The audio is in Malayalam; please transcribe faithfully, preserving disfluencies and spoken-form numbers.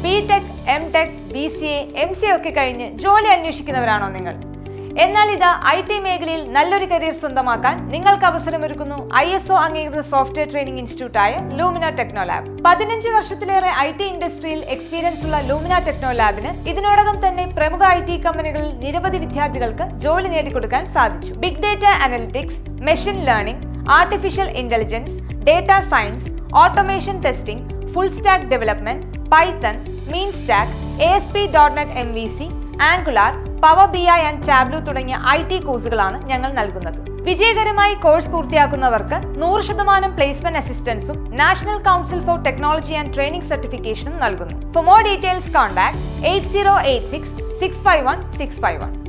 B tech, M tech, B C A, M C A ഒക്കെ കഴിഞ്ഞ് ജോലി അന്വേഷിക്കുന്നവരാണോ നിങ്ങൾ? എന്നാൽ ഇതാ ഐ ടി മേഖലയിൽ നല്ലൊരു കരിയർ സ്വന്തമാക്കാൻ നിങ്ങൾക്ക് അവസരമൊരുക്കുന്നു ഐ എസ് ഒ അംഗീകൃത സോഫ്റ്റ്വെയർ ട്രെയിനിംഗ് ഇൻസ്റ്റിറ്റ്യൂട്ടായ ലൂമിനാർ ടെക്നോലാബ്. പതിനഞ്ച് വർഷത്തിലേറെ ഐ ടി ഇൻഡസ്ട്രിയിൽ എക്സ്പീരിയൻസ് ഉള്ള ലൂമിനാർ ടെക്നോലാബിന് ഇതിനോടകം തന്നെ പ്രമുഖ ഐ ടി കമ്പനികളിൽ നിരവധി വിദ്യാർത്ഥികൾക്ക് ജോലി നേടിക്കൊടുക്കാൻ സാധിച്ചു. Big data analytics, machine learning, artificial intelligence, data science, automation testing, full stack development, Python, mean stack, A S P dot net M V C, Angular, Power B I and Tableau തുടങ്ങിയ ഐ ടി കോഴ്സുകളാണ് ഞങ്ങൾ നൽകുന്നത്. വിജയകരമായി കോഴ്സ് പൂർത്തിയാക്കുന്നവർക്ക് നൂറ് ശതമാനം പ്ലേസ്മെന്റ് അസിസ്റ്റൻസും National Council for Technology and Training സർട്ടിഫിക്കേഷനും നൽകുന്നു. For more details contact eight zero eight six six five one six five one.